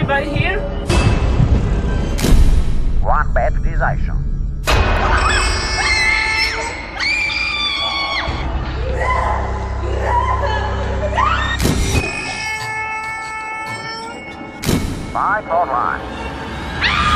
Anybody here? One bad decision. Five for one.